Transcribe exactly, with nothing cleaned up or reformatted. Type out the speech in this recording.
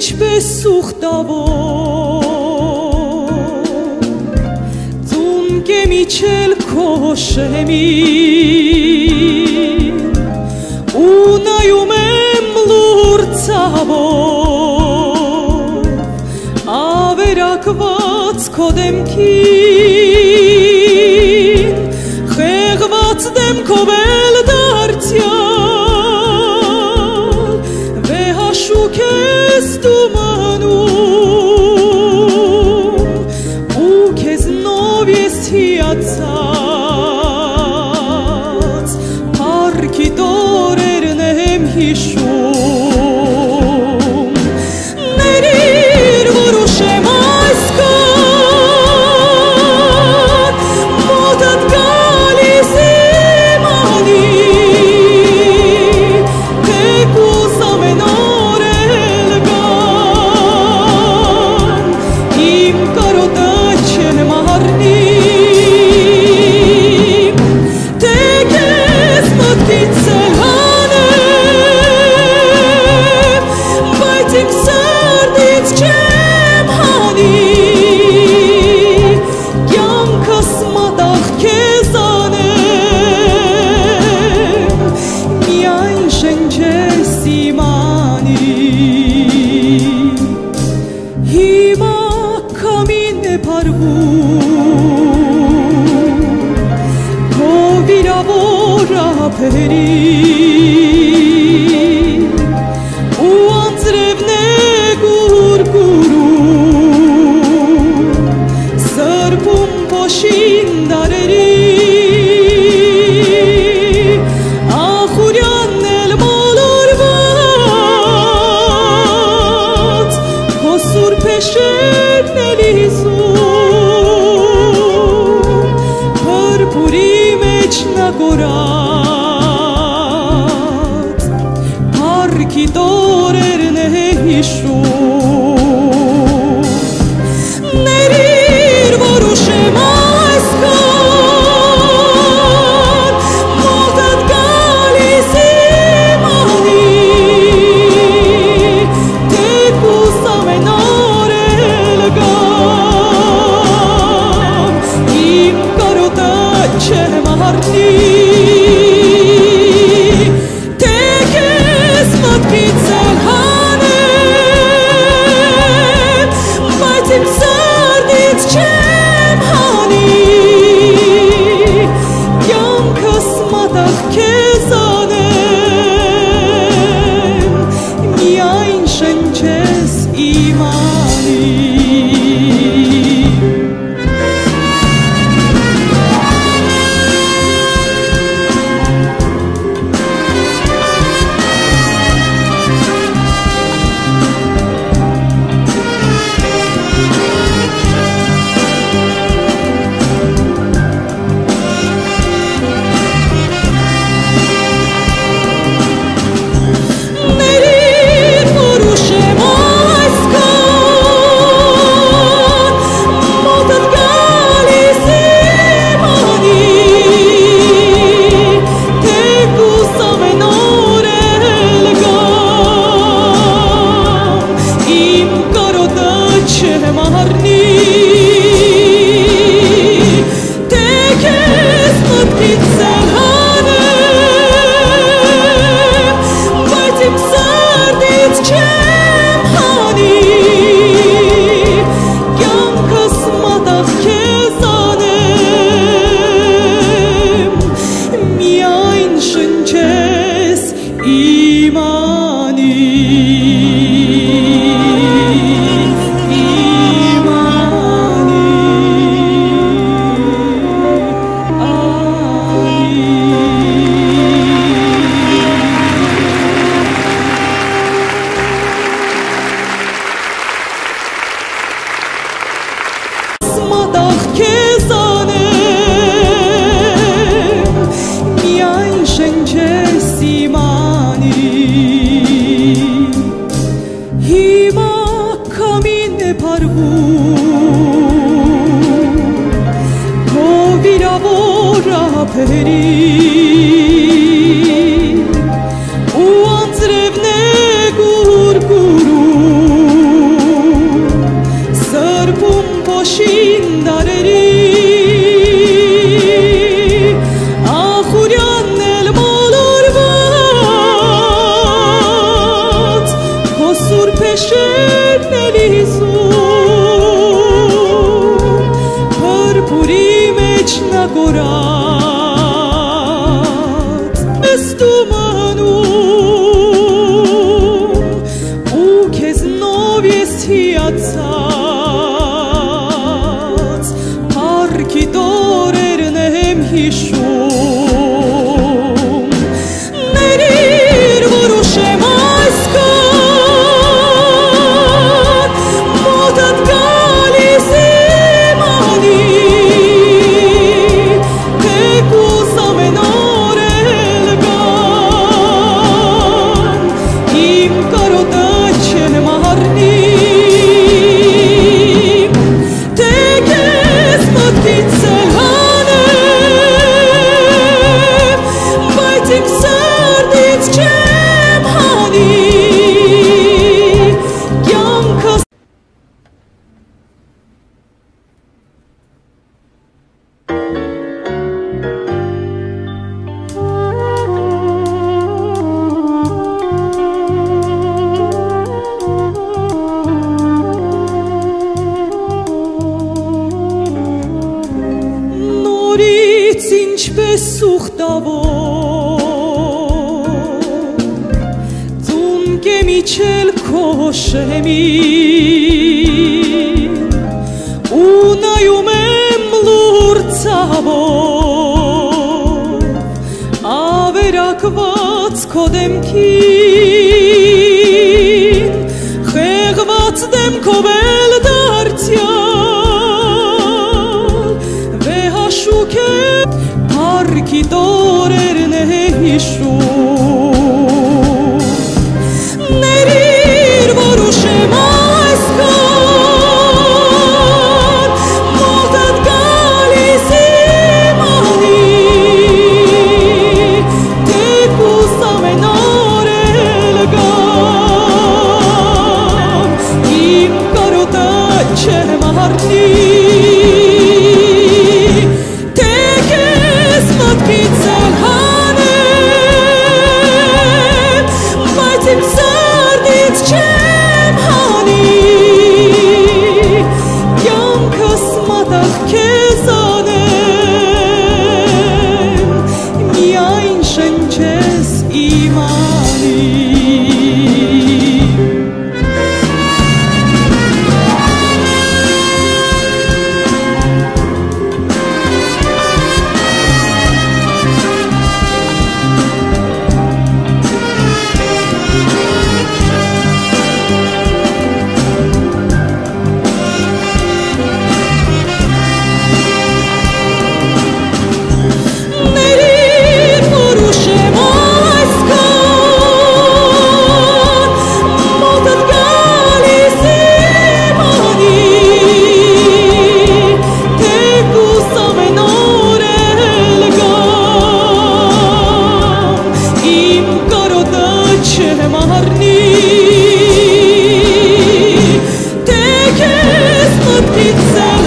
ինչպես սուխտավոր ծունկ է միչել քո շեմին ու նայում եմ լուր ցավով ավերակված քո դեմքին խեղված դեմքով էլ դարձյալ վեհաշուք ես դու մնում ու քեզնով ես հիացած փառքի տորերն եմ հիշում ներիր որ ուշեմ այսքան մոտդ գալիս իմ անի թեկուզ ամեն օր էլ գան իմ կարոտը չեմ առնի թե քեզ մտքից էլ հանեմ բայց իմ սրտից չեմ հանի կյանքս մատաղ քեզ անեմ միայն շնչես իմ անի հիմա քամին է փարվում քո վիրավոր ափերին ու անձրևն է գուրգուրում սրբում փոշին դարերի ախուրյանն էլ մոլորված քո սուրբ էշերն է լիզում փրփուրի մեջ նա կորած փառքի տորերն է հիշում ներիր որ ուշեմ այսքան մոտդ գալիս իմ անի թեկուզ ամեն օր էլ գան իմ կարոտը չեմ առնի թե քեզ մտքից էլ հանեմ բայց իմ սրտից չեմ հանի կյանքս մատաղ քեզ անեմ միայն շնչես իմ անի ներիր որ ուշեմ այսքան մոտդ գալիս իմ անի թեկուզ ամեն օր էլ գան իմ կարոտը չեմ առնի թե քեզ մտքից էլ հանեմ բայց իմ սրտից չեմ հանի կյանքս մատաղ քեզ անեմ միայն շնչես իմ անի իմ անի մատաղ քեզ անեմ միայն շնչես իմ անի հիմա քամին է փարվում քո վիրավոր ափերին ու անձրևն է գուրգուրում տումանում ու քեզ նով ես հիացած Փառքի տորերն եմ հիշում Ներիր որոշեմ այսքան մոտդ գալիս իմ անի թեկուզ ամեն օր էլ գան իմ կարոտը չեն մահարնի թե քեզ մտքից էլ հանեմ բայց իմ սրտից չեմ հանի կյանքս նորից ինչպես ուխտավոր ծունկ եմ իջել քո շեմին ու նայում եմ լուր ցավով ավերակված քո դեմքին խեղված դեմքով էլ դարձյալ վեհաշուք է Փառքի տորերն է հիշում Ներիր որոշեմ այսքան մոտդ գալիս իմ անի թեկուզ ամեն օր էլ գան իմ կարոտը չեմ հառնի թե քեզ մտքից էլ հանեմ բայց իմ սրտից չեմ հանի կյանքս մատաղ քեզ անեմ միայն շնչես իմ անի Ներիր որոշեմ այսքան մոտդ գալիս իմ անի թեկուզ ամեն օր էլ գան իմ կարոտը չեմ հառնի թե քեզ մտքից էլ